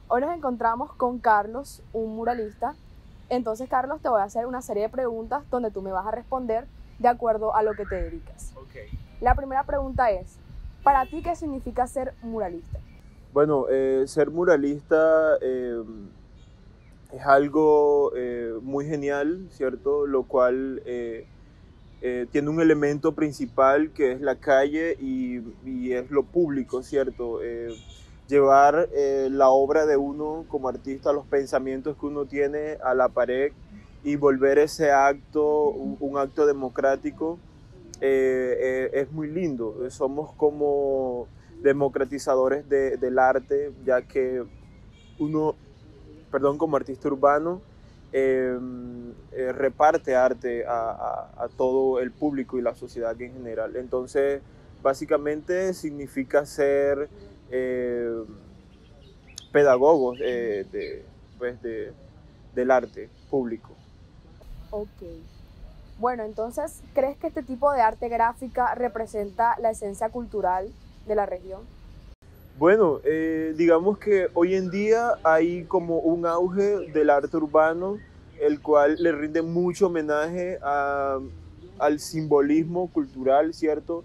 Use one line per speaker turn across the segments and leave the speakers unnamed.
Hoy nos encontramos con Carlos, un muralista. Entonces, Carlos, te voy a hacer una serie de preguntas donde tú me vas a responder de acuerdo a lo que te dedicas.
Okay.
La primera pregunta es, ¿para ti qué significa ser muralista?
Bueno, ser muralista es algo muy genial, ¿cierto? Lo cual tiene un elemento principal que es la calle y es lo público, ¿cierto? Llevar la obra de uno como artista, los pensamientos que uno tiene a la pared y volver ese acto un acto democrático es muy lindo. Somos como democratizadores del arte, ya que uno, perdón, como artista urbano, reparte arte a todo el público y la sociedad en general. Entonces, básicamente significa ser eh, pedagogos pues del arte público.
Ok. Bueno, entonces, ¿crees que este tipo de arte gráfica representa la esencia cultural de la región?
Bueno, digamos que hoy en día hay como un auge del arte urbano, el cual le rinde mucho homenaje al simbolismo cultural, ¿cierto?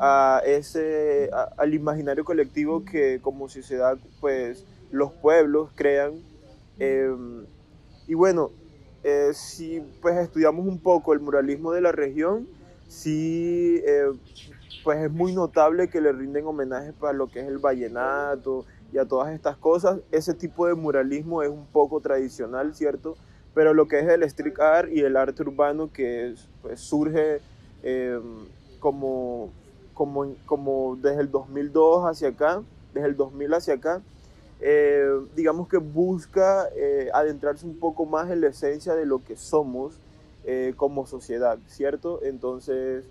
Al imaginario colectivo que como sociedad, pues, los pueblos crean. Eh, y bueno, si pues estudiamos un poco el muralismo de la región, sí, pues es muy notable que le rinden homenaje para lo que es el vallenato y a todas estas cosas. Ese tipo de muralismo es un poco tradicional, ¿cierto? Pero lo que es el street art y el arte urbano que pues, surge eh, como, como desde el 2002 hacia acá, desde el 2000 hacia acá, digamos que busca adentrarse un poco más en la esencia de lo que somos como sociedad, ¿cierto? Entonces,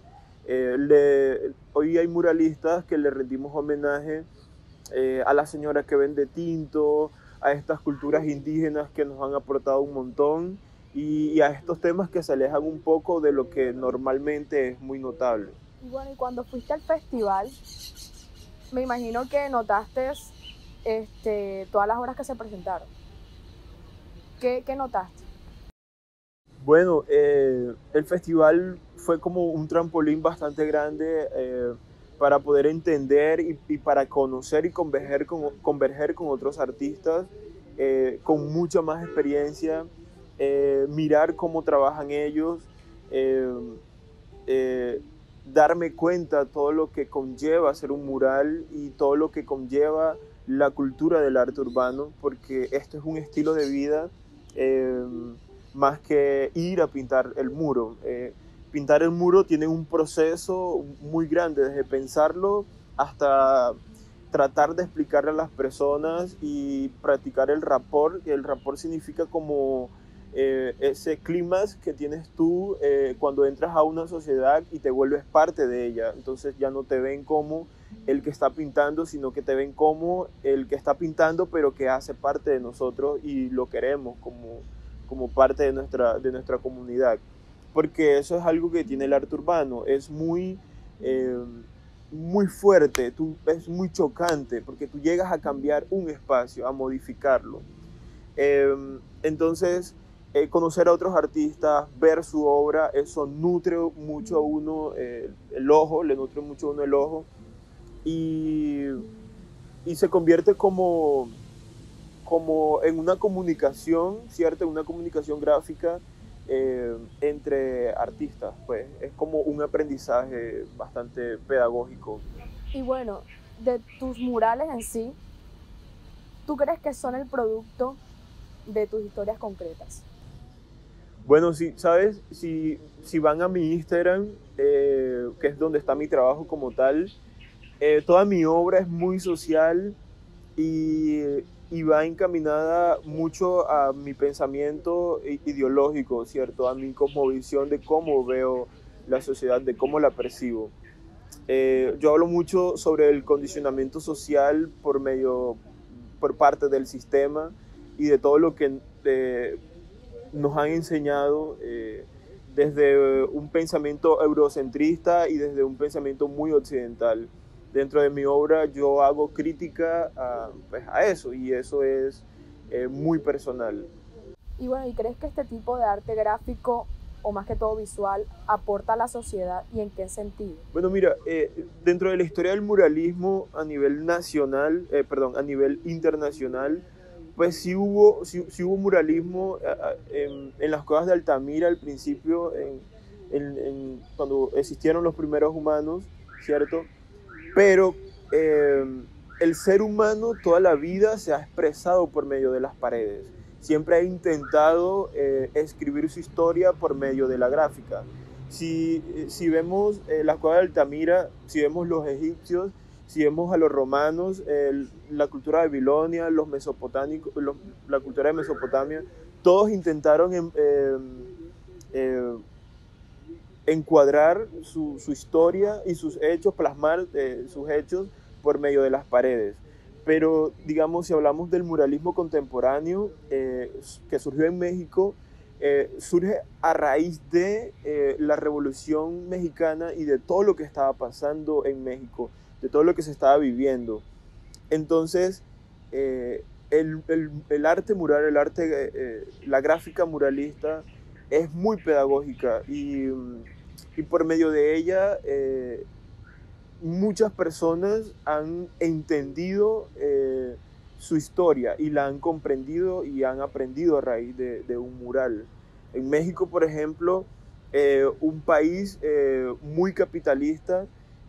hoy hay muralistas que le rendimos homenaje a la señora que vende tinto, a estas culturas indígenas que nos han aportado un montón y a estos temas que se alejan un poco de lo que normalmente es muy notable.
Y bueno, y cuando fuiste al festival, me imagino que notaste todas las obras que se presentaron. ¿Qué notaste?
Bueno, el festival fue como un trampolín bastante grande para poder entender y para conocer y converger con otros artistas con mucha más experiencia, mirar cómo trabajan ellos, eh, eh, darme cuenta todo lo que conlleva hacer un mural y todo lo que conlleva la cultura del arte urbano, porque esto es un estilo de vida eh, más que ir a pintar el muro. Pintar el muro tiene un proceso muy grande, desde pensarlo hasta tratar de explicarle a las personas y practicar el rapport, que el rapport significa como ese clima que tienes tú cuando entras a una sociedad y te vuelves parte de ella. Entonces ya no te ven como el que está pintando, sino que te ven como el que está pintando, pero que hace parte de nosotros y lo queremos como parte de nuestra comunidad. Porque eso es algo que tiene el arte urbano, es eh, muy fuerte, es muy chocante, porque tú llegas a cambiar un espacio, a modificarlo. Entonces, conocer a otros artistas, ver su obra, eso nutre mucho a uno el ojo, le nutre mucho a uno el ojo y, y se convierte como en una comunicación, ¿cierto? En una comunicación gráfica entre artistas, pues es como un aprendizaje bastante pedagógico.
Y bueno, de tus murales en sí, ¿tú crees que son el producto de tus historias concretas?
Bueno, sí, ¿sabes? Si van a mi Instagram, que es donde está mi trabajo como tal, toda mi obra es muy social y, y va encaminada mucho a mi pensamiento ideológico, ¿cierto? A mi cosmovisión de cómo veo la sociedad, de cómo la percibo. Yo hablo mucho sobre el condicionamiento social por parte del sistema y de todo lo que nos han enseñado desde un pensamiento eurocentrista y desde un pensamiento muy occidental. Dentro de mi obra yo hago crítica pues, a eso y eso es muy personal.
Y bueno, ¿y crees que este tipo de arte gráfico, o más que todo visual, aporta a la sociedad y en qué sentido?
Bueno, mira, dentro de la historia del muralismo a nivel nacional, perdón, a nivel internacional, pues sí hubo muralismo en las cuevas de Altamira al principio, cuando existieron los primeros humanos, ¿cierto? Pero eh, el ser humano toda la vida se ha expresado por medio de las paredes. Siempre ha intentado escribir su historia por medio de la gráfica. Si vemos la cueva de Altamira, si vemos los egipcios, si vemos a los romanos, la cultura de Babilonia, los mesopotámicos, la cultura de Mesopotamia, todos intentaron eh, encuadrar su historia y sus hechos, plasmar sus hechos por medio de las paredes. Pero, digamos, si hablamos del muralismo contemporáneo que surgió en México, surge a raíz de la Revolución Mexicana y de todo lo que estaba pasando en México, de todo lo que se estaba viviendo. Entonces, el arte mural, la gráfica muralista es muy pedagógica y por medio de ella muchas personas han entendido su historia y la han comprendido y han aprendido a raíz de un mural. En México, por ejemplo, un país muy capitalista,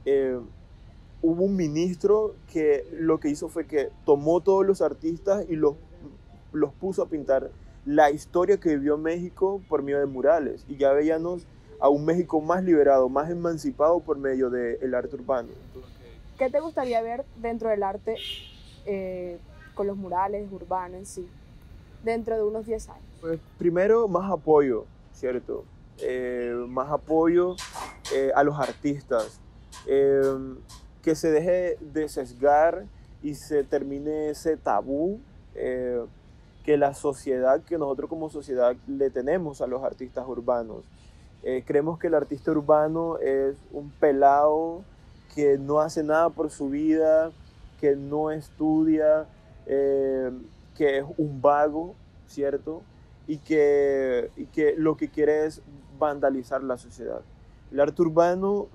hubo un ministro que lo que hizo fue que tomó todos los artistas y los puso a pintar la historia que vivió México por medio de murales. Y ya veíamos a un México más liberado, más emancipado por medio del arte urbano.
¿Qué te gustaría ver dentro del arte con los murales urbanos en sí, dentro de unos 10 años?
Pues primero, más apoyo, ¿cierto? Más apoyo a los artistas. Que se deje de sesgar y se termine ese tabú que la sociedad, que nosotros como sociedad le tenemos a los artistas urbanos. Creemos que el artista urbano es un pelado que no hace nada por su vida, que no estudia, que es un vago, ¿cierto? Y que lo que quiere es vandalizar la sociedad. El arte urbano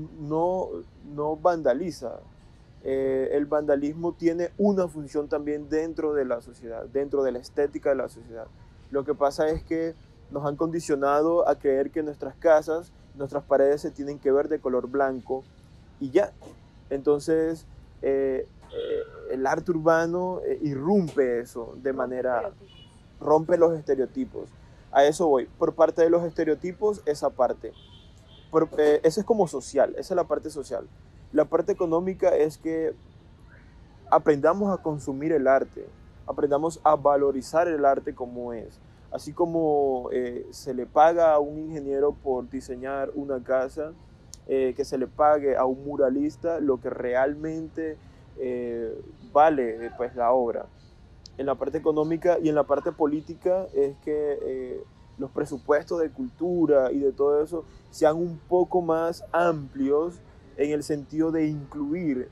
no vandaliza. El vandalismo tiene una función también dentro de la sociedad, dentro de la estética de la sociedad. Lo que pasa es que nos han condicionado a creer que nuestras casas, nuestras paredes se tienen que ver de color blanco y ya. Entonces, el arte urbano irrumpe eso de manera, rompe los estereotipos. A eso voy. Por parte de los estereotipos, esa parte. Esa es como social, esa es la parte social. La parte económica es que aprendamos a consumir el arte, aprendamos a valorizar el arte como es. Así como se le paga a un ingeniero por diseñar una casa, que se le pague a un muralista lo que realmente vale pues, la obra. En la parte económica y en la parte política es que los presupuestos de cultura y de todo eso sean un poco más amplios en el sentido de incluir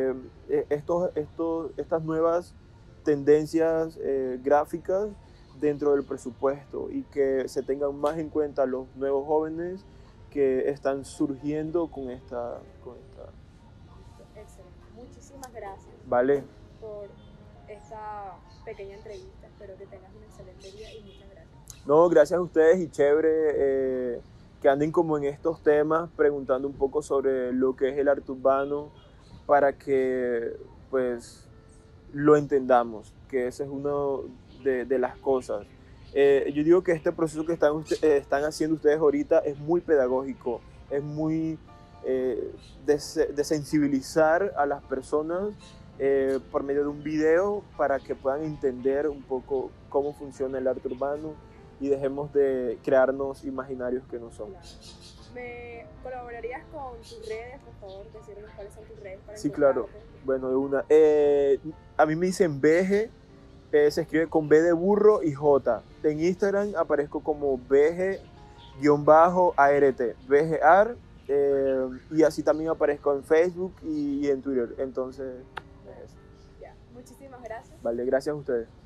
estas nuevas tendencias gráficas dentro del presupuesto y que se tengan más en cuenta los nuevos jóvenes que están surgiendo con esta.
Excelente. Muchísimas gracias.
Vale.
Por esta pequeña entrevista. Espero que tengas un excelente día y muchas gracias.
No, gracias a ustedes y chévere que anden como en estos temas preguntando un poco sobre lo que es el arte urbano para que pues lo entendamos, que esa es una de las cosas. Yo digo que este proceso que están haciendo ustedes ahorita es muy pedagógico, es muy de sensibilizar a las personas por medio de un video para que puedan entender un poco cómo funciona el arte urbano y dejemos de crearnos imaginarios que no somos.
¿Me colaborarías con tus redes, por favor? Decirnos cuáles son tus redes para
Sí, claro.
encontrarte.
Bueno, de una. A mí me dicen Veje, se escribe con B de burro y J. En Instagram aparezco como Veje-ART, Vejear, y así también aparezco en Facebook y en Twitter. Entonces,
Ya, muchísimas gracias.
vale, gracias a ustedes.